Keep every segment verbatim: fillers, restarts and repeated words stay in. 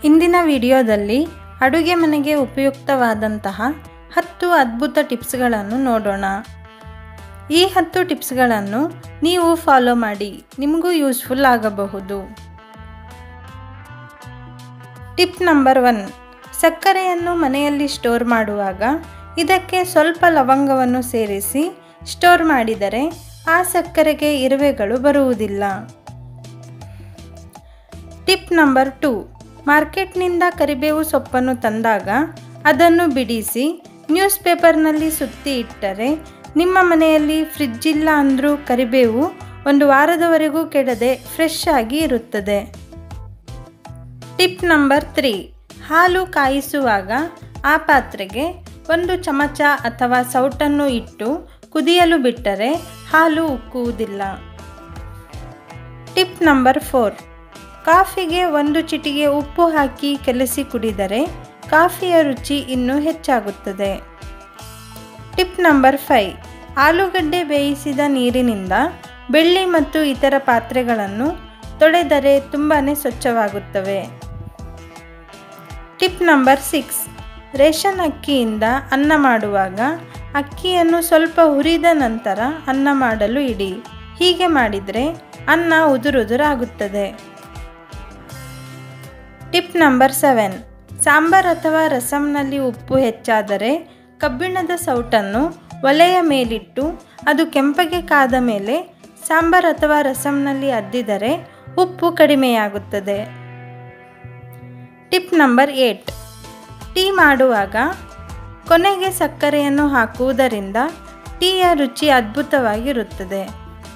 ಇಂದಿನ ವಿಡಿಯೋದಲ್ಲಿ ಅಡುಗೆ ಮನೆಗೆ ಉಪಯುಕ್ತವಾದಂತಹ ಹತ್ತು ಅದ್ಭುತ ಟಿಪ್ಸ್ಗಳನ್ನು ನೋಡೋಣ. ಈ ಹತ್ತು ಟಿಪ್ಸ್ಗಳನ್ನು ನೀವು ಫಾಲೋ ಮಾಡಿ ನಿಮಗೂ ಯೂಸ್ಫುಲ್ ಆಗಬಹುದು. ಟಿಪ್ ನಂಬರ್ ಒನ್, ಸಕ್ಕರೆಯನ್ನು ಮನೆಯಲ್ಲಿ ಸ್ಟೋರ್ ಮಾಡುವಾಗ ಇದಕ್ಕೆ ಸ್ವಲ್ಪ ಲವಂಗವನ್ನು ಸೇರಿಸಿ ಸ್ಟೋರ್ ಮಾಡಿದರೆ ಆ ಸಕ್ಕರೆಗೆ ಇರುವೆಗಳು ಬರುವುದಿಲ್ಲ. ಟಿಪ್ ನಂಬರ್ ಟೂ, ಮಾರ್ಕೆಟ್ನಿಂದ ಕರಿಬೇವು ಸೊಪ್ಪನ್ನು ತಂದಾಗ ಅದನ್ನು ಬಿಡಿಸಿ ನ್ಯೂಸ್ ಪೇಪರ್ನಲ್ಲಿ ಸುತ್ತಿ ಇಟ್ಟರೆ ನಿಮ್ಮ ಮನೆಯಲ್ಲಿ ಫ್ರಿಡ್ಜ್ ಇಲ್ಲ ಅಂದರೂ ಕರಿಬೇವು ಒಂದು ವಾರದವರೆಗೂ ಕೆಡದೆ ಫ್ರೆಶ್ ಆಗಿ ಇರುತ್ತದೆ. ಟಿಪ್ ನಂಬರ್ ತ್ರೀ, ಹಾಲು ಕಾಯಿಸುವಾಗ ಆ ಪಾತ್ರೆಗೆ ಒಂದು ಚಮಚ ಅಥವಾ ಸೌಟನ್ನು ಇಟ್ಟು ಕುದಿಯಲು ಬಿಟ್ಟರೆ ಹಾಲು ಉಕ್ಕುವುದಿಲ್ಲ. ಟಿಪ್ ನಂಬರ್ ಫೋರ್, ಕಾಫಿಗೆ ಒಂದು ಚಿಟಿಕೆ ಉಪ್ಪು ಹಾಕಿ ಕಲಸಿ ಕುಡಿದರೆ ಕಾಫಿಯ ರುಚಿ ಇನ್ನೂ ಹೆಚ್ಚಾಗುತ್ತದೆ. ಟಿಪ್ ನಂಬರ್ ಫೈವ್, ಆಲೂಗಡ್ಡೆ ಬೇಯಿಸಿದ ನೀರಿನಿಂದ ಬೆಳ್ಳಿ ಮತ್ತು ಇತರ ಪಾತ್ರೆಗಳನ್ನು ತೊಳೆದರೆ ತುಂಬಾ ಸ್ವಚ್ಛವಾಗುತ್ತವೆ. ಟಿಪ್ ನಂಬರ್ ಸಿಕ್ಸ್, ರೇಷನ್ ಅಕ್ಕಿಯಿಂದ ಅನ್ನ ಮಾಡುವಾಗ ಅಕ್ಕಿಯನ್ನು ಸ್ವಲ್ಪ ಹುರಿದ ನಂತರ ಅನ್ನ ಮಾಡಲು ಇಡಿ. ಹೀಗೆ ಮಾಡಿದರೆ ಅನ್ನ ಉದುರುದುರಾಗುತ್ತದೆ. ಟಿಪ್ ನಂಬರ್ ಸೆವೆನ್, ಸಾಂಬಾರ್ ಅಥವಾ ರಸಂನಲ್ಲಿ ಉಪ್ಪು ಹೆಚ್ಚಾದರೆ ಕಬ್ಬಿಣದ ಸೌಟನ್ನು ಒಲೆಯ ಮೇಲಿಟ್ಟು ಅದು ಕೆಂಪಗೆ ಕಾದ ಮೇಲೆ ಸಾಂಬಾರ್ ಅಥವಾ ರಸಂನಲ್ಲಿ ಅದ್ದಿದರೆ ಉಪ್ಪು ಕಡಿಮೆಯಾಗುತ್ತದೆ. ಟಿಪ್ ನಂಬರ್ ಏಟ್, ಟೀ ಮಾಡುವಾಗ ಕೊನೆಗೆ ಸಕ್ಕರೆಯನ್ನು ಹಾಕುವುದರಿಂದ ಟೀಯ ರುಚಿ ಅದ್ಭುತವಾಗಿರುತ್ತದೆ.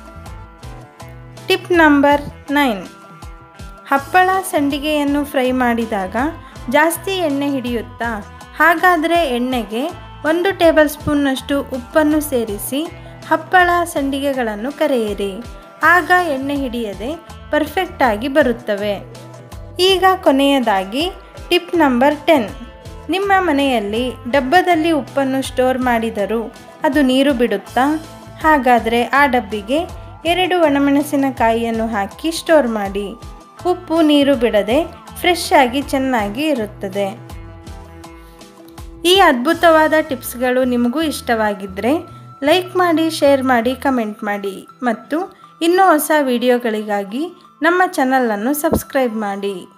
ಟಿಪ್ ನಂಬರ್ ನೈನ್, ಹಪ್ಪಳ ಸಂಡಿಗೆಯನ್ನು ಫ್ರೈ ಮಾಡಿದಾಗ ಜಾಸ್ತಿ ಎಣ್ಣೆ ಹಿಡಿಯುತ್ತಾ? ಹಾಗಾದರೆ ಎಣ್ಣೆಗೆ ಒಂದು ಟೇಬಲ್ ಸ್ಪೂನ್ನಷ್ಟು ಉಪ್ಪನ್ನು ಸೇರಿಸಿ ಹಪ್ಪಳ ಸಂಡಿಗೆಗಳನ್ನು ಕರೆಯಿರಿ. ಆಗ ಎಣ್ಣೆ ಹಿಡಿಯದೆ ಪರ್ಫೆಕ್ಟಾಗಿ ಬರುತ್ತವೆ. ಈಗ ಕೊನೆಯದಾಗಿ ಟಿಪ್ ನಂಬರ್ ಟೆನ್, ನಿಮ್ಮ ಮನೆಯಲ್ಲಿ ಡಬ್ಬದಲ್ಲಿ ಉಪ್ಪನ್ನು ಸ್ಟೋರ್ ಮಾಡಿದರೂ ಅದು ನೀರು ಬಿಡುತ್ತಾ? ಹಾಗಾದರೆ ಆ ಡಬ್ಬಿಗೆ ಎರಡು ಒಣಮೆಣಸಿನಕಾಯಿಯನ್ನು ಹಾಕಿ ಸ್ಟೋರ್ ಮಾಡಿ. ಉಪ್ಪು ನೀರು ಬಿಡದೆ ಫ್ರೆಶ್ ಆಗಿ ಚೆನ್ನಾಗಿ ಇರುತ್ತದೆ. ಈ ಅದ್ಭುತವಾದ ಟಿಪ್ಸ್ಗಳು ನಿಮಗೂ ಇಷ್ಟವಾಗಿದ್ದರೆ ಲೈಕ್ ಮಾಡಿ, ಶೇರ್ ಮಾಡಿ, ಕಮೆಂಟ್ ಮಾಡಿ ಮತ್ತು ಇನ್ನೂ ಹೊಸ ವಿಡಿಯೋಗಳಿಗಾಗಿ ನಮ್ಮ ಚಾನಲನ್ನು ಸಬ್ಸ್ಕ್ರೈಬ್ ಮಾಡಿ.